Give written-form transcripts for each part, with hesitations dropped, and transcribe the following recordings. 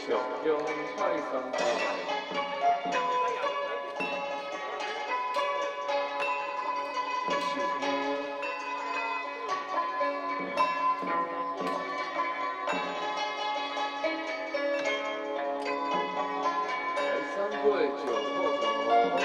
上用快送过来。3月9号。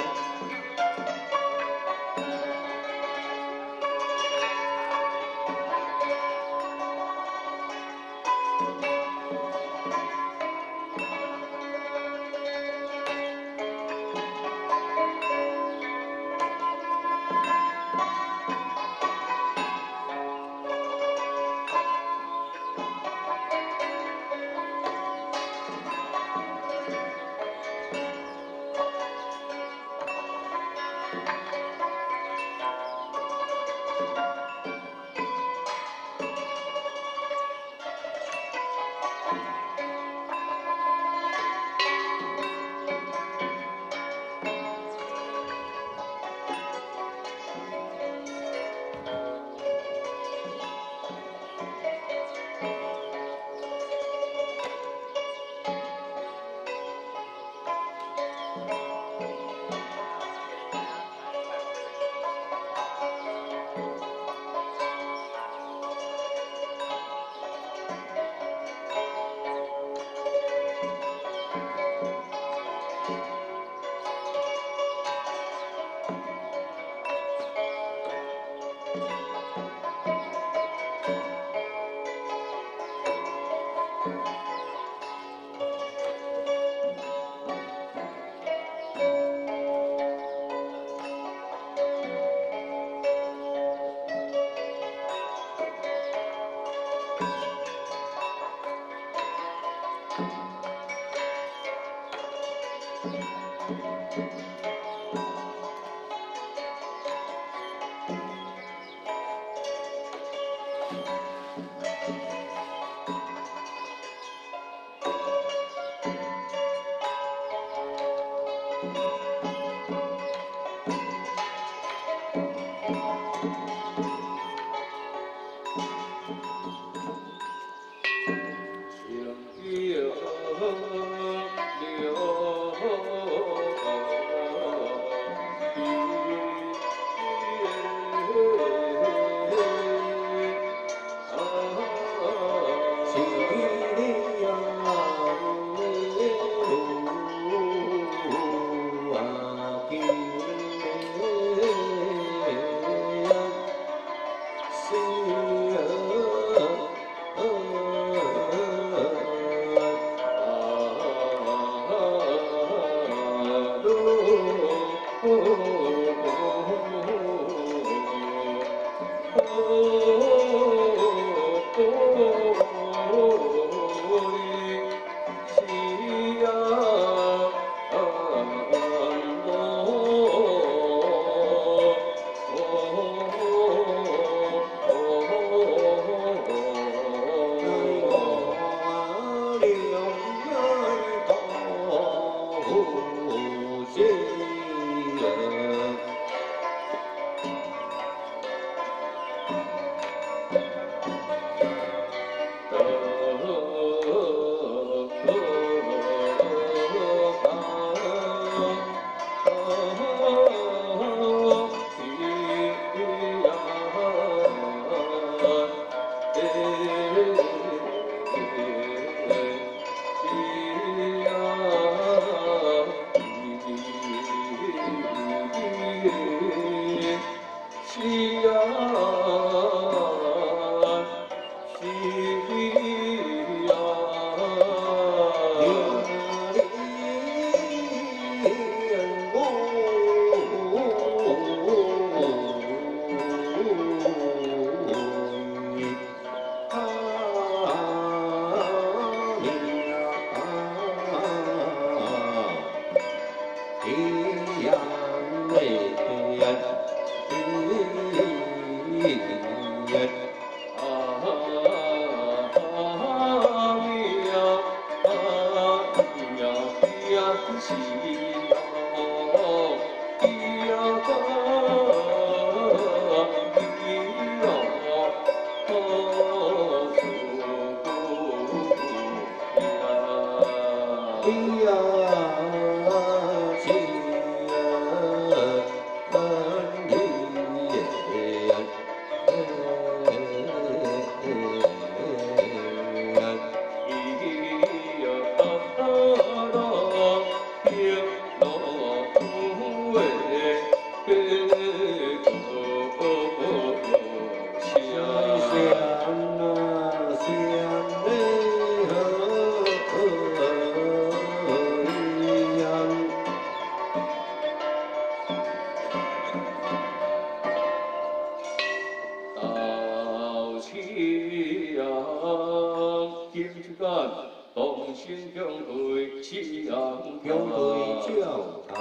心共对七昂共对教堂。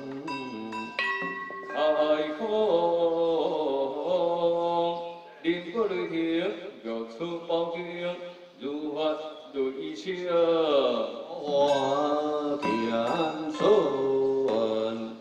太空林不雷霆，玉出宝剑，如法瑞声。 我天孙。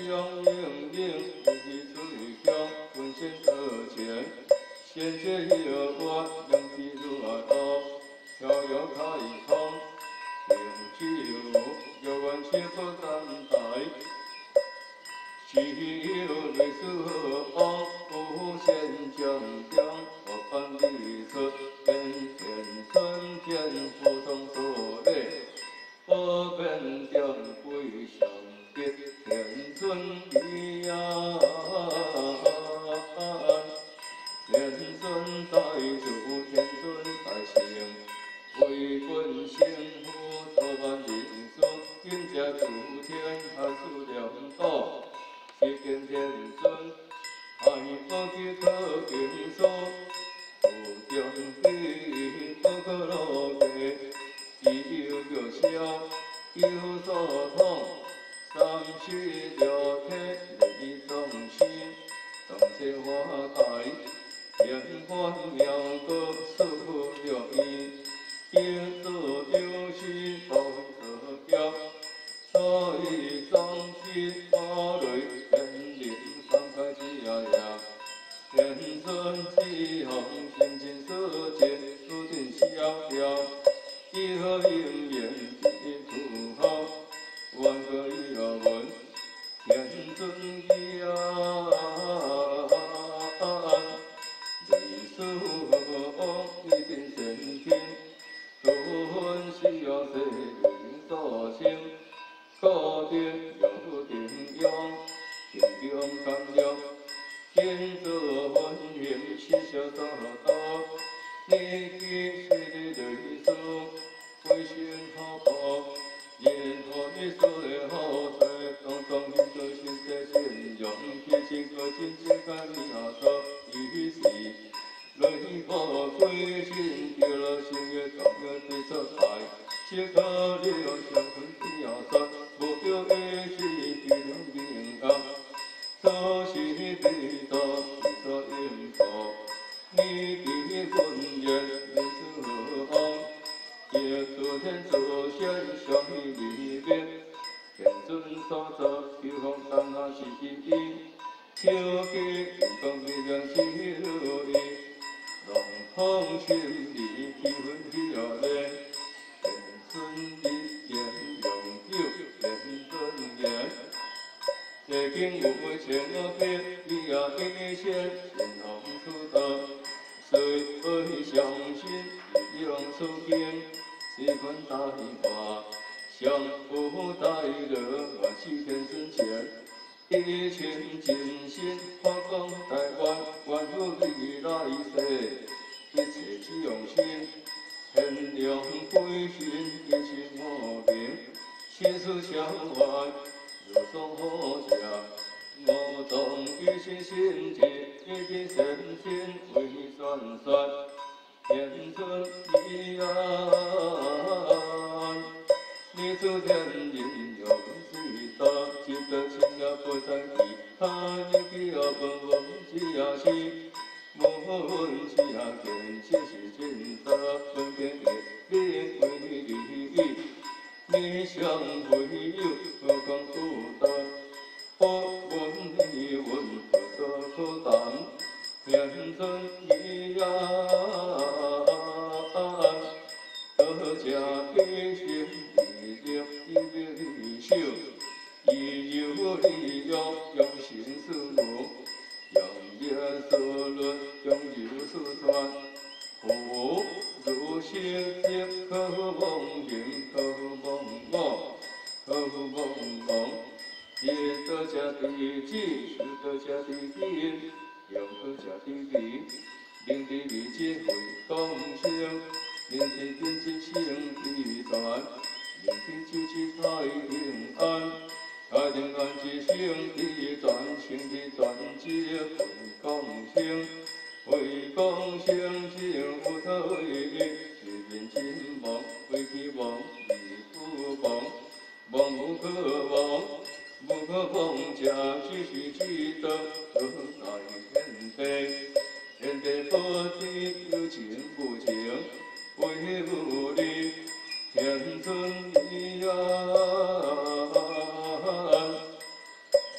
相应应，一水中，浑身得前，仙界有我，人体如海鸥，逍遥开通，平久，有缘切不单台，只有类似王，无限江江，我盼你出，天天春天福中所累。不变点归上结天尊意啊，天尊大主，天尊大圣，为君幸福多万人数，应者诸天还属良道，世间天尊，爱不记可平素，不中悲不可落地。只有弱小，有所痛，三世六体利众生，同世花台，烟花妙歌四六意，应作有时不可标，所以总是花蕊天灵三开之呀呀，天尊之红心情世界，注定逍遥。一何应言一土豪，万个一个文，天尊一啊，历史王一定神天，尊需要谁人所称？高定有定用，定中干了，天作文言七小道道，你记谁的历史？为先好报，言何以说的好在，当当一个心在信用，贴近个亲切看你阿说一时，雷破归心，丢了心月当个对策牌，切个了相分的阿说，不丢一时地了平安，这是地道地道因果，你的婚宴你是何？也昨天祖先相依离别，天尊所造九方三下是第一，秋季天公力量是如意，龙凤亲离气氛喜乐嘞，天尊的言永久天尊言，这经有前我别，你也一线先红出道，谁会相信力量出现？这份大话，相互带乐，万世天尊前，一情尽心，发光台湾，万福利来世，一切只用心，天良归心，一心和平，心思相怀，如松好食，我懂一心心志，一定诚心为宣传。天尊一安，你出天人有水大，一个亲也不在意，他一记也不问只也是，无问只也见，只是真大，分别你为利益，你相会友，何况孤单，不问你问不得孤单。天尊一安，得家一心力量一别离手，一有利用用心思慕，用业所论用有所传，苦如心结可梦境可梦梦可梦梦，也得家的记是得家的因。用好家的理，令的理解会共生，令的定志性地传，令的支持太平安，太平安之性地传，情的传接会共生，会共生情无他为义，是人亲亡，为其亡，义不亡，亡无可亡。不可放假，只是记得何在天地，天地不地有情无情，为无力，天尊一安，地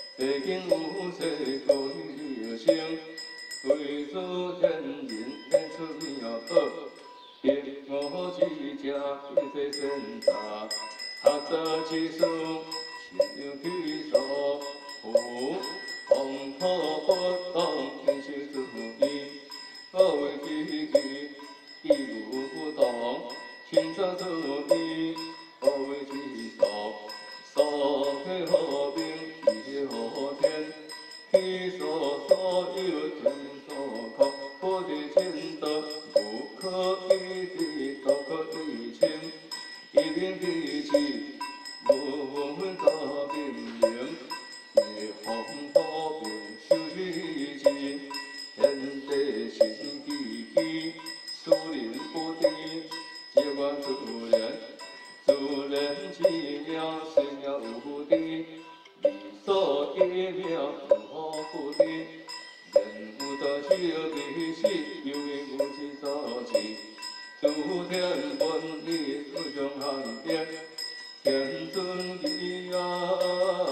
定有世高有声，为主天人演出妙宝，别我之家天地生查，学得之书，信有去所，红土不动，天修自意，我为己义无不动，亲自自意，我为己所。所去何名，去何天？去所有，天所靠。我的前德，不可一敌，都可以清。一名地气，无分杂兵营。夜风多变，修气气。天地心机机，树林不低，结果自然。自然奇妙，神妙无敌，理所一妙，如何不敌？人无得修必死，有因无其所起。诸天文理，自中行变，天尊义啊！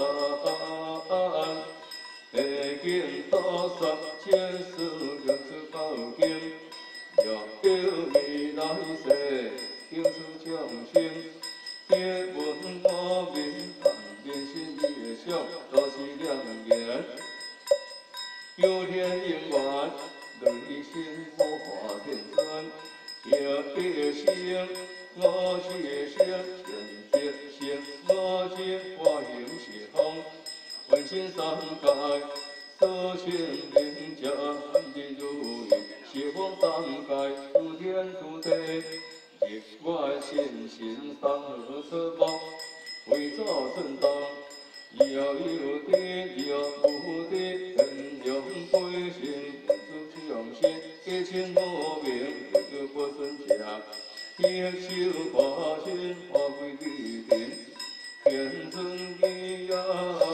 地经多说，千事人之宝经，若有未来世，救出众生。别问我名，但愿心里想，都是良言。有天应愿，内心无化天尊。有一生，我是生，天地生，我今我行是风。问心三界，所请人家的如意，西方三界，诸天诸地。日我心心三河四方，为造正当，要有的要无的，人用归心，人主用心，一心无名，日不顺家，一修化心，化归地定，天尊义呀，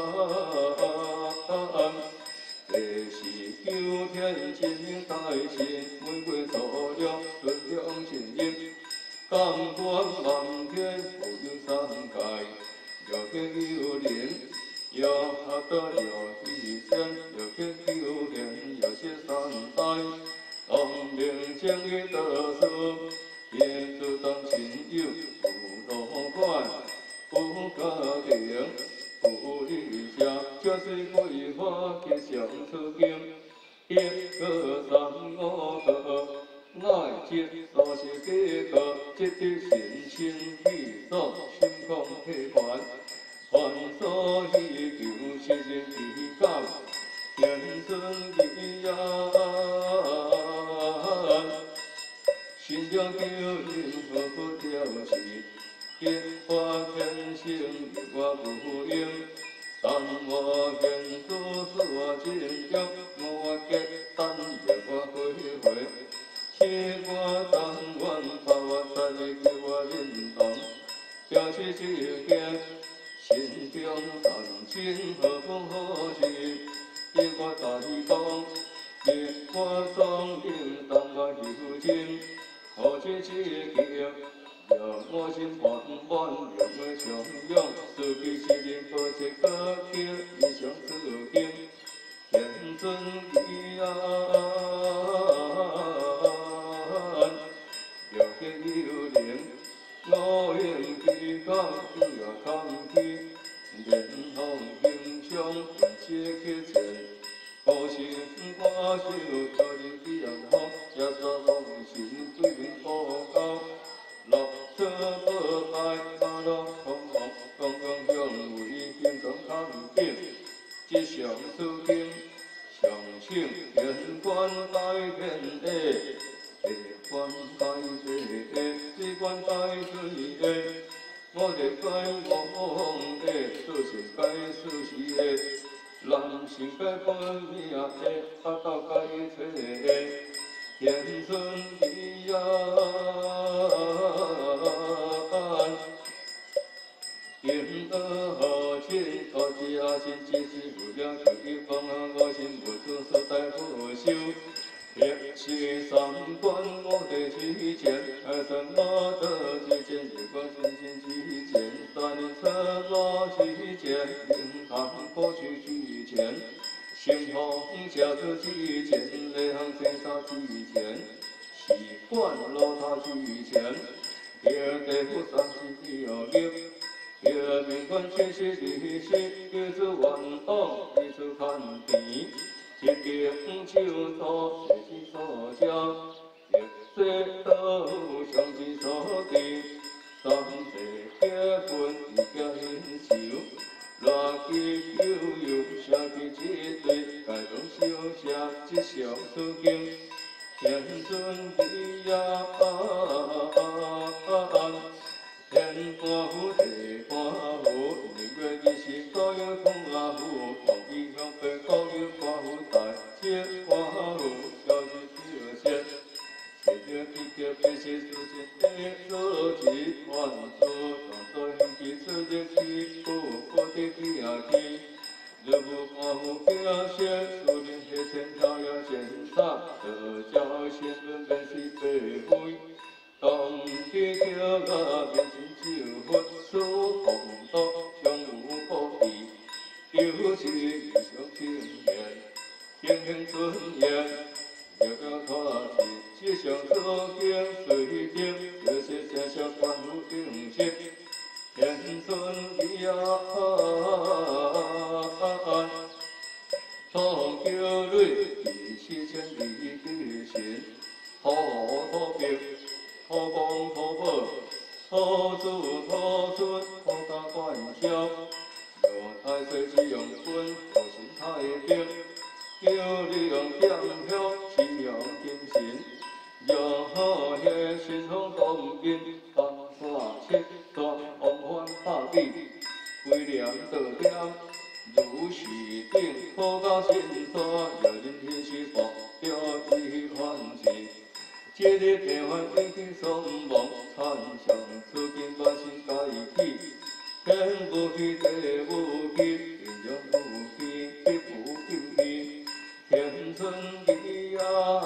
这是九天真明大神，玫瑰所量，顺量心应。感官漫天，无有三界，有天有灵，有哈达有一仙，有天有灵，有些三代，同名将一得失，也自当亲友，不罗冠，不家庭，不理想，就是桂花结相思经，一个三五个。爱接所是几个，即得心清气爽，心空体宽，凡所希求，是人祈求，天尊义呀，心中求任何不掉时，结花天性，我不应，但我愿做事我真强，我结单业我回回。切我当愿，把我带你叫我认同，表示之间，心中谈情何风何事，一我大讲，一我双眼当我有情，何止之间，让我心缓缓，让我相拥，思记是人不知可听，一生自经，天尊义啊！有天有灵，我应其讲，只要抗拒，连同英雄本皆结成，好心我手叫人去阳光，也说龙心对面报告，落车不败，马路空空，刚刚向为天中抗定，吉祥书经，上请天官大天地。关大水的，只关大水的，我哋该往的，就是该事实的，人性该本命的，法道该切的，天尊义呀，天德好亲，好家亲，只是不了求一方，我心不住所在不修。也是三观我的之见，什么的之见，一观心心之见，三车我之见，灵堂不取钱，心痛下子取钱，内行先杀取钱，习惯落他取钱，第二地府三世有六，第二民官确实利息，叫做冤枉，一次看甜，一边手托谁是所交，一世道相知所地，三世结婚一家恩仇。热气悠悠，写起一对，家中小写一首诗经，天尊地呀，天官府地官府，明月日时高有官府，皇帝向北高有官府，大街官府，小姐小仙，切着皮条白色书信，白手指换手，当作兄弟出入去，我的皮呀皮，若不官府表现，树林黑天跳呀检查，得叫先论本是白灰。当地跳个变成酒魂，手红刀将无可比，丢弃英雄青年，天天尊严，要个他起，只想所见水天，这些家小官府定心，天尊地啊，唐九蕊，第四千里之行，土土病。土公土婆，土子土孙，土家管销。若太岁只用君，土神太平。叫你用点香，是用金神。若好些心中动金，放花七段，红番拍地，规念道点。如是定，土家心山，若人天是福，着伊欢喜。这日平凡已经双亡，参详此间万事该起，天无去地无去，阴阳无去，地无进去，天尊地啊，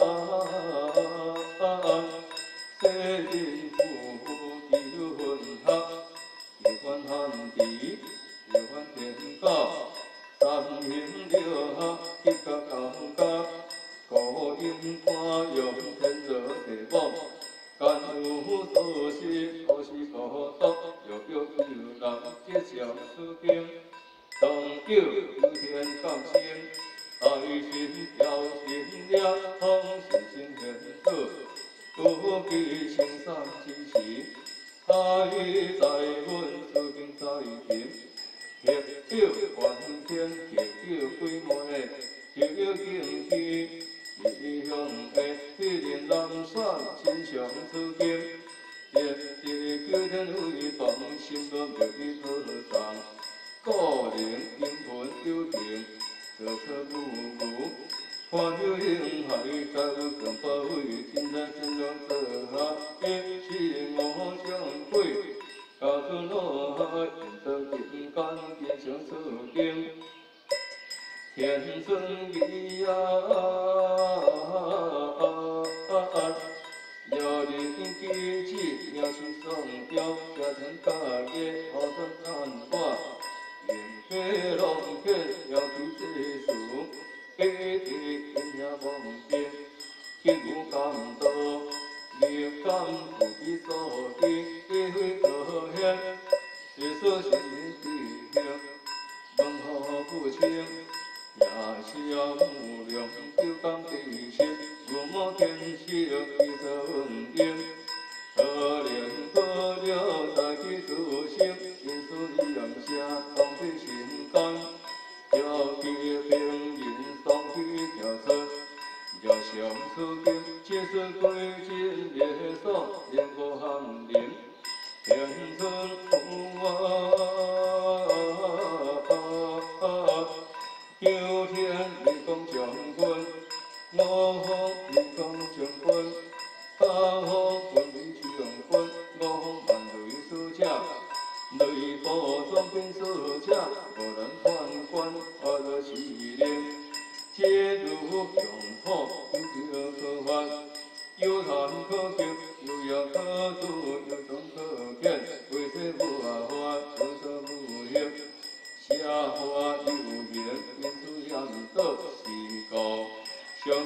世人夫求混合，一番汉地，一番天高，三行六合，一个高家。高音花用天热地网，干有所思，可是可得，又叫有人结上书经，当有有天降星，爱心调心了，通是心现出，不必青山之时，他已在问，书经在听，协酒关天，协酒规模的，协酒敬天。异乡的一人南山，亲像此经，日日九天为放，心中着伊讨上。个人因魂有情，彻彻无无，看有形海，再有更宝贵，天在心中做下，一是我相会，家尊落海，因得金刚变成此经。天尊地啊，要人记起，要是双标，家庭大业，好生难挂。因黑龙卷，要去世俗，一地天下望边，天无感多，业感不知所依，一回可现，世所心地行，问何不清？也是要无量，九江地势，如摩天气，一则稳定。可怜可了，再去自省，因此一样下，当去心肝。要去平人，当去调身。要想此经，即是归尽业所，连过寒林，天尊父九天立功将军，五方立功将军，八方军旅将军，五方万类使者，内部装兵使者，无人宦官，阿罗是令，皆如强好，有条可发，有谈可求，有药可治，有种可见，为世无法发，有所无行，下化有言。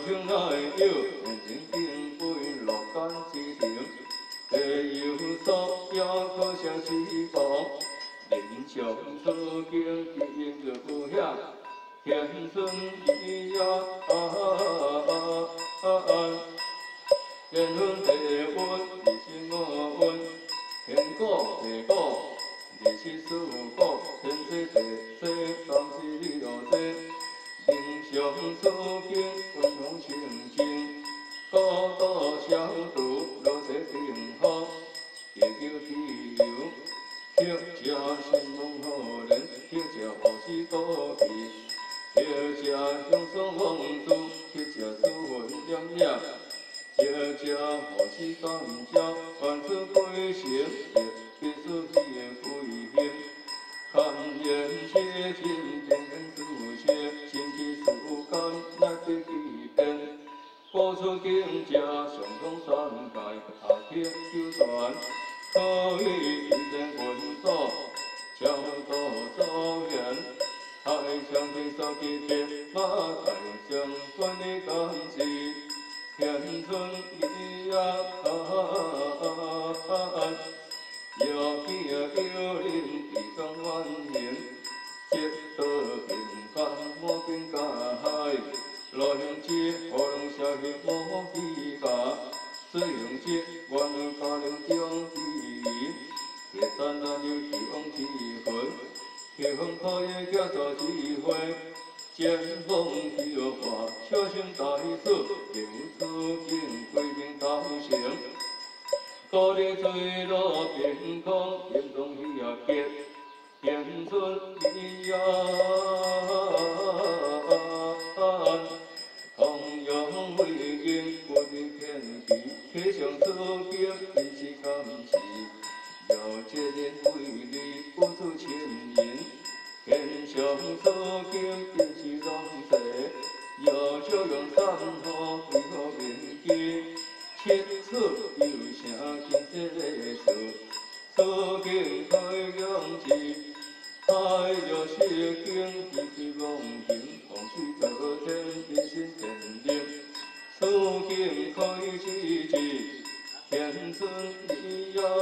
情乃有，人情并非落单之情。地有所也可成是房，人上此经经就险，天顺地也天顺地运，日是我运，天果地果，日是事果，天水地水，三是你落水。人上此经，运通清净，高度消毒，落水平好，地球地油，客家新梦好人，客家好事多吉，客家乡村风俗，客家斯文养养，客家好事三家，万事归心，必须也归心。看言切尽，天天书写，亲戚书干那第几遍？播出经家，上通三界，下铁九传，可以一人混作，超度周延。太上天所记帖，马太上观的感激，天尊一呀有喜有灵，地上万行，积德平凡，莫变假海。路行之，可能下去莫虚假；水行之，愿能加能中之。铁山难有希望之魂，气风可以叫做智慧。剑锋去恶化，小心大事，行此经归命道行。高丽水落平空，严重喜也结，天顺地呀，同样为因，我的天地，贴上此经，真是感谢。要这人为你付出千银，天上此经，真是浪费。要这样三河为何铭记？七次有声金色的事，此经开阳之，太阳是经一直long行，风水得天一心天灵，此经开之之，天顺地呀，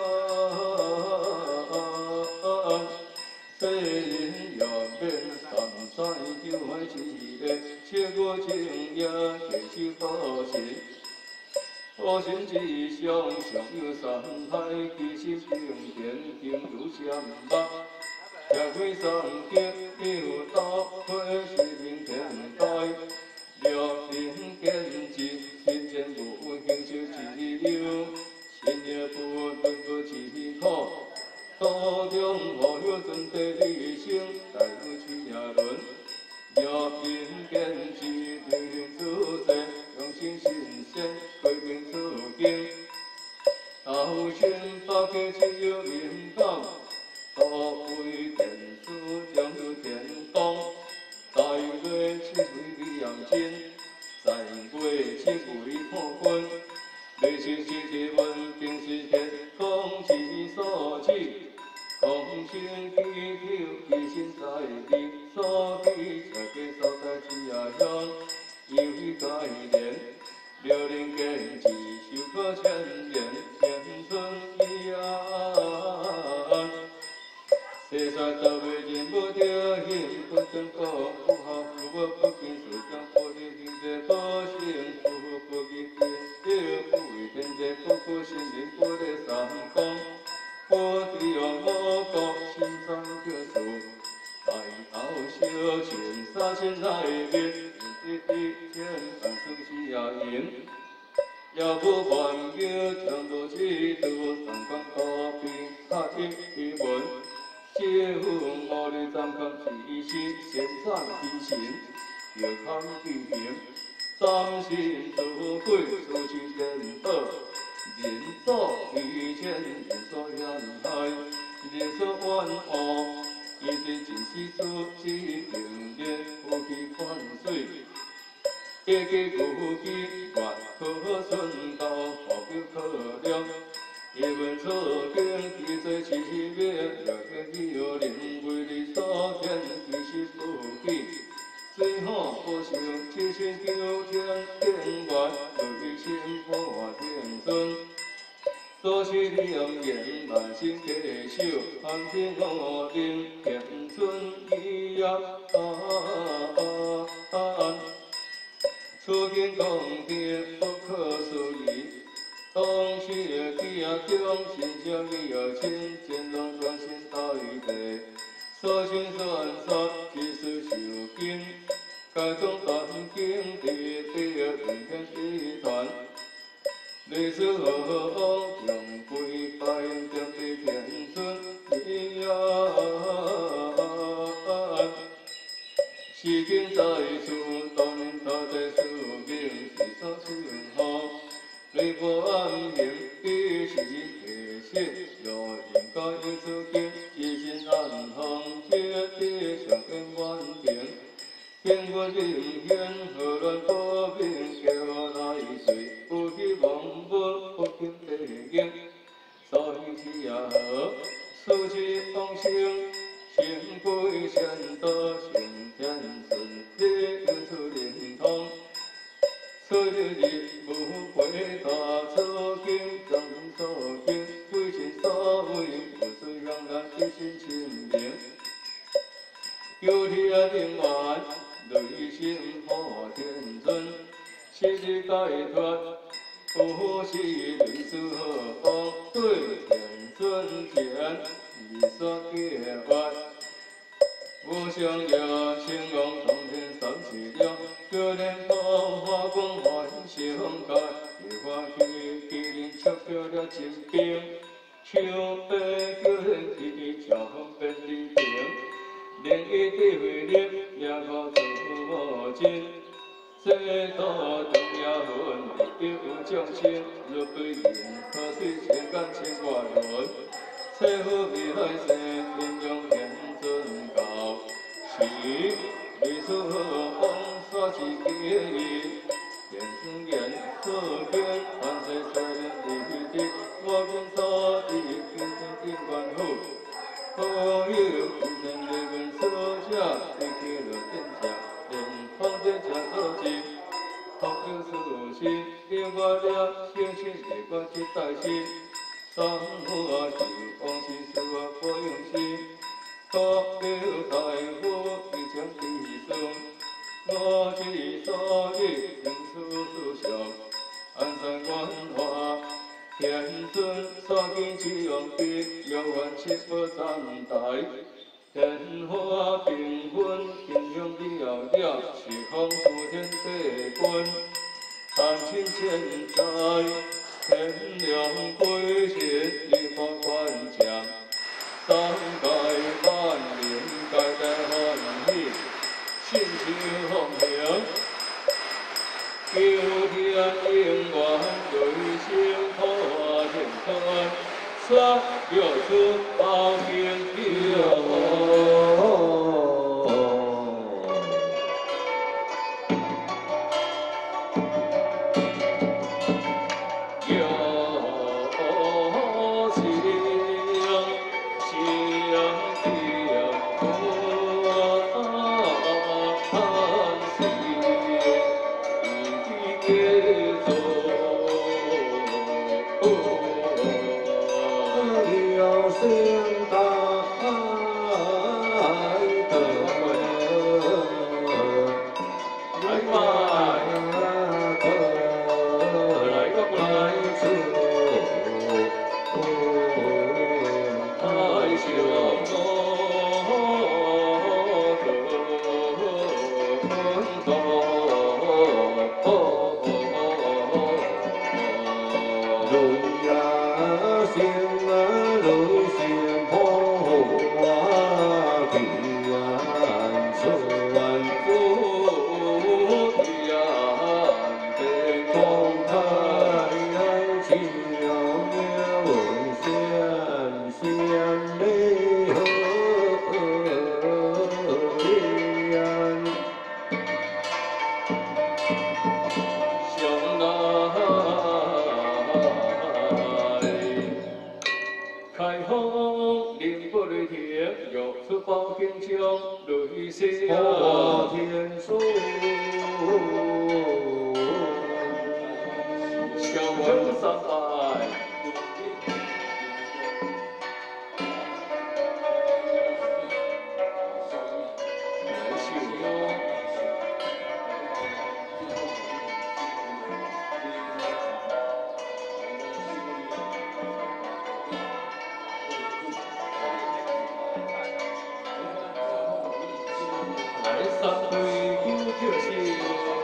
世人要变三山九海之个，切过情也结是好事。我心之上，上有山海，其实平田平如山bắc。夜归山径，有道花是明天台。六平见智，心间无形修之流。心也不顿不起苦，道中何有准地理性，大有取也论。六平见智，灵灵自在，用心新鲜。归命此经，道宣八界只有明光，多为天书将有天光。大月七为李阳金，三月七为破军。雷星七节稳定是天空之所起，空星地球一心在地，所地这个所在之也乡，有一概念。六灵根基，修可千年，天顺地安。世衰道为人不得行，不争过不好，如果不经事将破的行者不行，不给天不为天者，不心灵不得三公，我的有我国心上可数，大道修行三千来遍。一天半生是也赢，要不还有强夺制度，三观高平，他一文，借户我的张康其心，先上其心，要康其行，三心自贵，出去人恶，人作以前，人所怨害，人所怨恶，一定尽是自己平日不去灌水。家家古基，万可顺道，何必可量？一问此经，其最奇妙，若有灵为你所见，其是不记。最好不想，只身求天天愿，内心破天尊。多是良言万心继守，含天我灵天尊一样。此经讲的不可思议，当时记啊中，心相依而亲，见龙转心大地，所信所安所，其事受经，该中断经地地人天一团，历史何往，用归拜天地天尊一样。时间在处，当年他在宿命，是所称号。雷波暗行，一时一息，若应该有此经，一心暗行，一上根万庭。天官灵显，何乱破病，叫来水，不希望不不听地经。所以是也何，此之方生。心归仙道，行天顺利，有此灵通。此日无回答，此经正所经，为心所为，不知向来一心清明。有天灵愿，内心破天尊，昔日解脱，不是类似何方，对天尊前，以所结缘。无相也，青龙当天三世了，可怜风花光环相隔，夜花去，麒麟笑叫了真兵，秋悲叫人啼，巧风变地平，另一地回力，也可自无尽。这道中也分，亦有众生，若对人，可对千干千挂轮，切乎未来世，应用天尊教。是历史往煞是记忆，天生言所见，万世所念离地，我今所地，今天尽管好。可有不能为本所写，离去了天下，连方天下所记，学有事实，令我了相信日光一代心，三我就往事使我不用心。各有大夫，一将地生，我之所以应处事上，安善万化，天尊所见之用必有万七不三代，天花平分，天香了了，是空诸天地君，但亲现在，天良归心，立法关将。三界万灵，皆皆欢喜，信受奉行。求天应愿，内心破天尊，三有出报应有。 有心大。 三杯酒叫笑。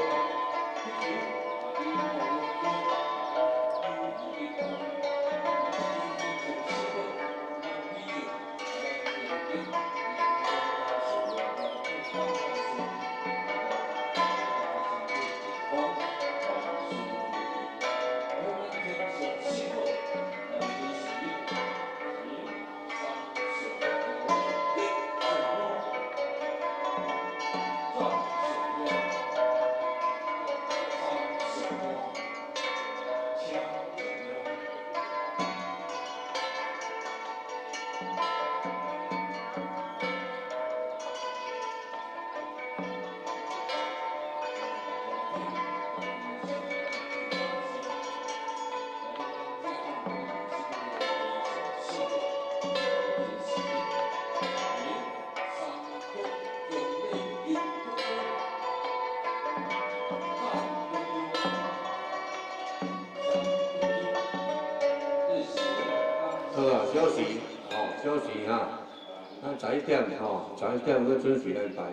好啊，休息，休息哈。咱11点11点要准时来排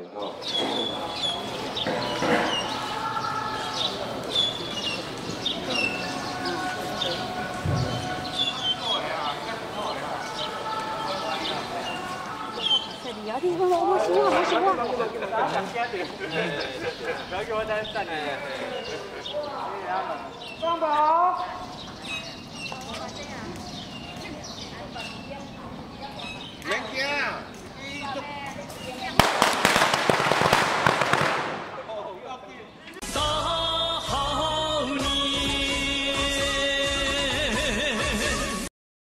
这里啊，地方我喜欢，我喜欢。 不要给我再站呢。 双宝。 免惊。